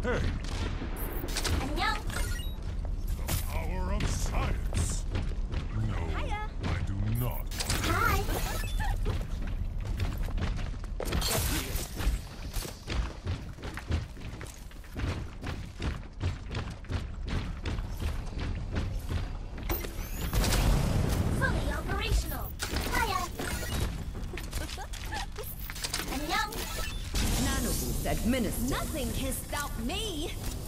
Hey, 안녕. the power of science. No, Hiya. I do not. Hi. Fully operational. Hiya. 안녕. Nanoboost administered. Nothing can stop me.